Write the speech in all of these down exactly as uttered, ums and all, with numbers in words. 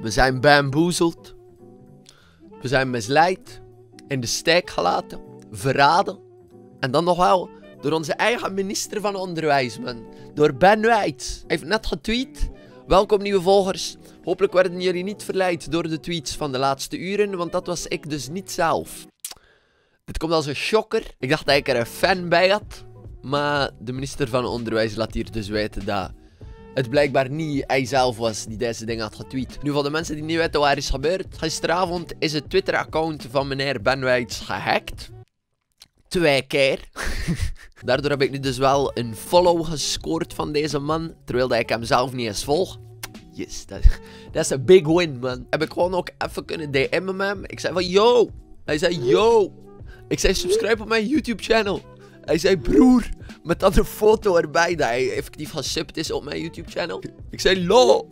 We zijn bamboezeld. We zijn misleid. In de steek gelaten. Verraden. En dan nog wel door onze eigen minister van Onderwijs, man. Door Ben Wijts. Hij heeft net getweet. Welkom nieuwe volgers. Hopelijk werden jullie niet verleid door de tweets van de laatste uren. Want dat was ik dus niet zelf. Dit komt als een shocker. Ik dacht dat ik er een fan bij had. Maar de minister van Onderwijs laat hier dus weten dat het blijkbaar niet hij zelf was die deze dingen had getweet. Nu voor de mensen die niet weten wat er is gebeurd. Gisteravond is het Twitter-account van meneer Ben Wijts gehackt. Twee keer. Daardoor heb ik nu dus wel een follow gescoord van deze man. Terwijl dat ik hem zelf niet eens volg. Yes, dat, dat is een big win, man. Heb ik gewoon ook even kunnen D M'en met hem. Ik zei van, yo. Hij zei, yo. Ik zei, subscribe op mijn YouTube channel. Hij zei, broer. Met dan een foto erbij dat hij effectief gesubt is op mijn YouTube channel. Ik zei, lo.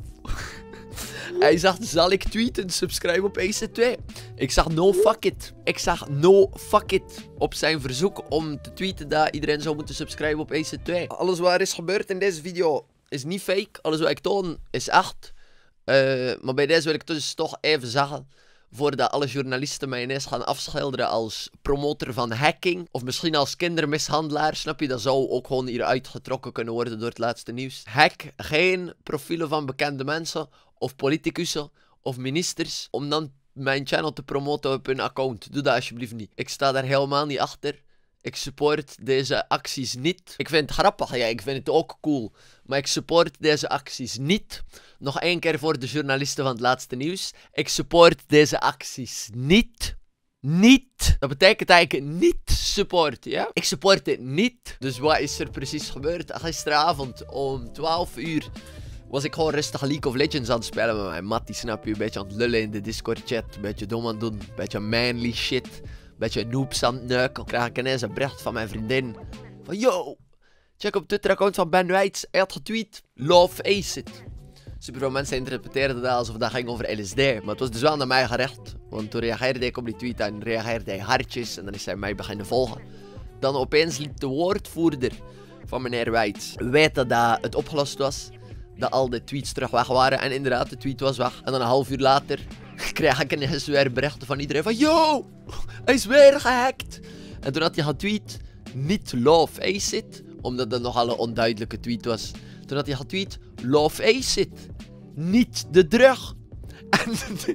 Hij zag, zal ik tweeten? Subscribe op E C twee. Ik zag no fuck it. Ik zag no fuck it op zijn verzoek om te tweeten dat iedereen zou moeten subscriben op E C twee. Alles wat er is gebeurd in deze video is niet fake. Alles wat ik toon is echt. Uh, maar bij deze wil ik dus toch even zeggen, voordat alle journalisten mij ineens gaan afschilderen als promotor van hacking. Of misschien als kindermishandelaar, snap je? Dat zou ook gewoon hier uitgetrokken kunnen worden door het laatste nieuws. Hack geen profielen van bekende mensen, of politicussen, of ministers, om dan mijn channel te promoten op hun account. Doe dat alsjeblieft niet. Ik sta daar helemaal niet achter. Ik support deze acties niet. Ik vind het grappig, ja, ik vind het ook cool. Maar ik support deze acties niet. Nog één keer voor de journalisten van het laatste nieuws. Ik support deze acties niet. Niet. Dat betekent dat ik het niet support, ja? Ik support het niet. Dus wat is er precies gebeurd? Gisteravond om twaalf uur was ik gewoon rustig League of Legends aan het spelen met mijn mattie, snap je? Een beetje aan het lullen in de Discord chat. Een beetje dom aan het doen. Een beetje manly shit. Een beetje noobs aan het neuken. Krijg ik ineens een bericht van mijn vriendin. Van, yo, check op Twitter-account van Ben Wijts. Hij had getweet, love acid. Superveel mensen interpreteerden dat alsof dat ging over L S D. Maar het was dus wel naar mij gericht. Want toen reageerde ik op die tweet en reageerde hij hartjes. En dan is hij mij beginnen volgen. Dan opeens liet de woordvoerder van meneer Wijts weten dat het opgelost was. Dat al de tweets terug weg waren. En inderdaad, de tweet was weg. En dan een half uur later kreeg ik ineens weer berichten van iedereen van, yo, hij is weer gehackt. En toen had hij getweet, niet love acid. Omdat dat nogal een onduidelijke tweet was. Toen had hij getweet, love acid. Niet de drug. En,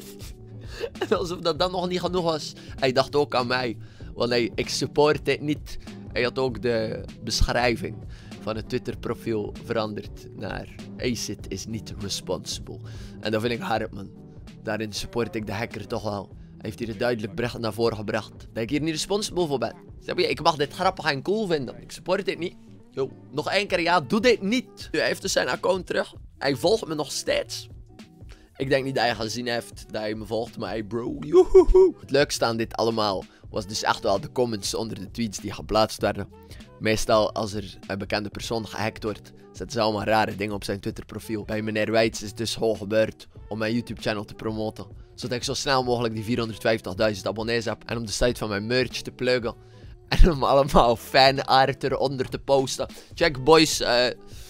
en alsof dat dan nog niet genoeg was. Hij dacht ook aan mij. Want hij, ik support dit niet. Hij had ook de beschrijving van het Twitter profiel veranderd naar acid is niet responsible. En dat vind ik hard, man. Daarin support ik de hacker toch wel. Hij heeft hier een duidelijk bericht naar voren gebracht. Dat ik hier niet responsible voor ben. Snap je? Ik mag dit grappig en cool vinden. Ik support dit niet. Yo, nog één keer, ja, doe dit niet. Hij heeft dus zijn account terug. Hij volgt me nog steeds. Ik denk niet dat hij gezien heeft dat hij me volgt, maar hey bro, joehoe. Het leukste aan dit allemaal was dus echt wel de comments onder de tweets die geplaatst werden. Meestal als er een bekende persoon gehackt wordt, zetten ze allemaal rare dingen op zijn Twitter profiel. Bij meneer Wijts is het dus gewoon gebeurd om mijn YouTube channel te promoten. Zodat ik zo snel mogelijk die vierhonderdvijftigduizend abonnees heb. En om de site van mijn merch te pluggen. En om allemaal fanart eronder te posten. Check boys, uh, uh,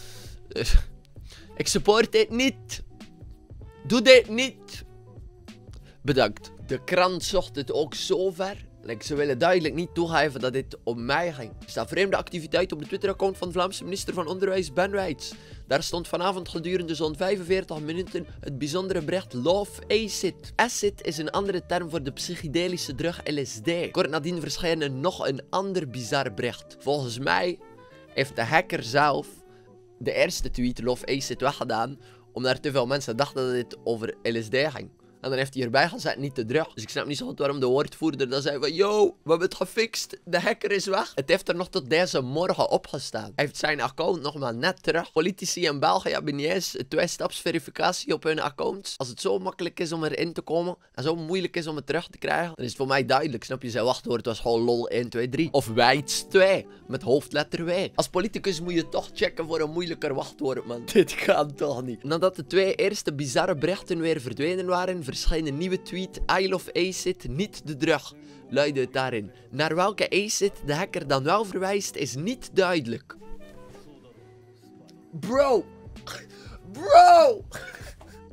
ik support dit niet. Doe dit niet. Bedankt. De krant zocht het ook zo ver. Like, ze willen duidelijk niet toegeven dat dit om mij ging. Er staat vreemde activiteit op de Twitter-account van de Vlaamse minister van Onderwijs Ben Wijts. Daar stond vanavond gedurende zo'n vijfenveertig minuten het bijzondere bericht Love Acid. Acid is een andere term voor de psychedelische drug L S D. Kort nadien verscheen nog een ander bizar bericht. Volgens mij heeft de hacker zelf de eerste tweet Love Acid weggedaan, omdat te veel mensen dachten dat dit over L S D ging. En dan heeft hij erbij gezet, niet de drug. Dus ik snap niet zo goed waarom de woordvoerder dan zei van, yo, we hebben het gefixt. De hacker is weg. Het heeft er nog tot deze morgen opgestaan. Hij heeft zijn account nog maar net terug. Politici in België hebben niet eens twee-stapsverificatie op hun accounts. Als het zo makkelijk is om erin te komen en zo moeilijk is om het terug te krijgen, dan is het voor mij duidelijk. Snap je, zijn wachtwoord was gewoon lol één twee drie. Of Wijts twee, met hoofdletter W. Als politicus moet je toch checken voor een moeilijker wachtwoord, man. Dit kan toch niet. Nadat de twee eerste bizarre berichten weer verdwenen waren, verscheen een nieuwe tweet. I love acid, niet de drug. Luidde het daarin. Naar welke acid de hacker dan wel verwijst is niet duidelijk. Bro. Bro.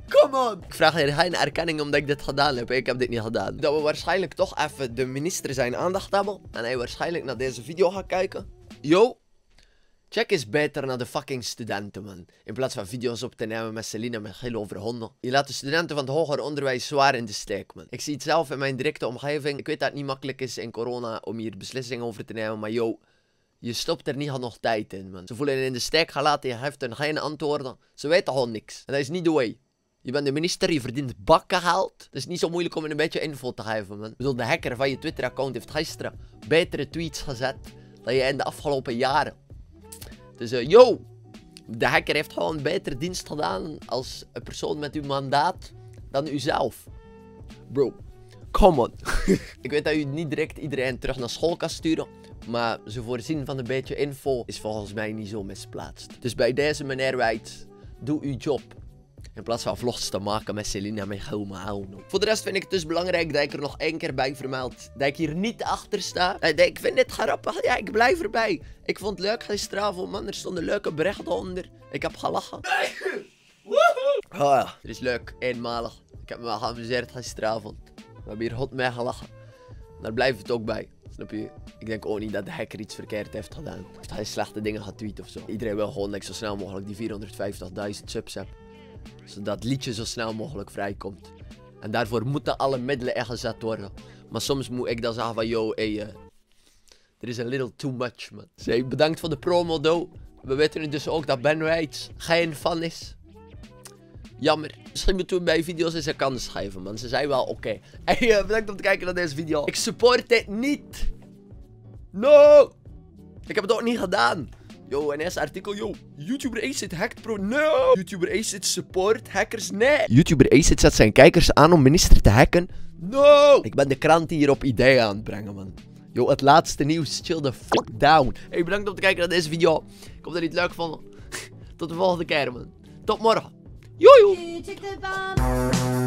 Come on! Ik vraag hier geen erkenning omdat ik dit gedaan heb. Ik heb dit niet gedaan. Dat we waarschijnlijk toch even de minister zijn aandacht hebben. En hij waarschijnlijk naar deze video gaat kijken. Yo! Check eens beter naar de fucking studenten, man. In plaats van video's op te nemen met Celine met gil over honden. Je laat de studenten van het hoger onderwijs zwaar in de steek, man. Ik zie het zelf in mijn directe omgeving. Ik weet dat het niet makkelijk is in corona om hier beslissingen over te nemen. Maar yo, je stopt er niet nog tijd in, man. Ze voelen je in de steek gelaten, je geeft hen geen antwoorden. Ze weten gewoon niks. En dat is niet de way. Je bent de minister, je verdient bakkengeld. Het is niet zo moeilijk om een beetje info te geven, man. Ik bedoel, de hacker van je Twitter-account heeft gisteren betere tweets gezet dan je in de afgelopen jaren. Dus uh, yo, de hacker heeft gewoon een betere dienst gedaan als een persoon met uw mandaat dan uzelf. Bro, come on. Ik weet dat u niet direct iedereen terug naar school kan sturen. Maar ze voorzien van een beetje info is volgens mij niet zo misplaatst. Dus bij deze meneer Wijts, doe uw job. In plaats van vlogs te maken met Celine en met Gilma Houno. Voor de rest vind ik het dus belangrijk dat ik er nog één keer bij vermeld. Dat ik hier niet achter sta. Ik vind dit grappig. Ja, ik blijf erbij. Ik vond het leuk gisteravond, man. Er stonden leuke berichten onder. Ik heb gelachen. Oh ja, het is leuk. Eenmalig. Ik heb me wel geamuseerd gisteravond. We hebben hier hot mee gelachen. Daar blijft het ook bij. Snap je? Ik denk ook niet dat de hacker iets verkeerd heeft gedaan. Of hij slechte dingen gaat tweeten of zo. Iedereen wil gewoon dat ik zo snel mogelijk die vierhonderdvijftigduizend subs heb. Zodat het liedje zo snel mogelijk vrijkomt. En daarvoor moeten alle middelen ingezet worden. Maar soms moet ik dan zeggen van, yo, hey, uh, er is a little too much, man. Zeg, bedankt voor de promo, do. We weten nu dus ook dat Ben Wijts geen fan is. Jammer. Misschien moeten we bij video's eens een kans geven, man. Ze zijn wel oké. Okay. Hey, uh, bedankt om te kijken naar deze video. Ik support dit niet. No! Ik heb het ook niet gedaan. Yo, en eerste artikel, yo. YouTuber Acid hacked pro. No! YouTuber Acid support hackers, nee. YouTuber Acid zet zijn kijkers aan om minister te hacken. No! Ik ben de krant hier op ideeën aan het brengen, man. Yo, het laatste nieuws. Chill the fuck down. Hey, bedankt om te kijken naar deze video. Ik hoop dat je het leuk vond. Tot de volgende keer, man. Tot morgen. Yo, yo.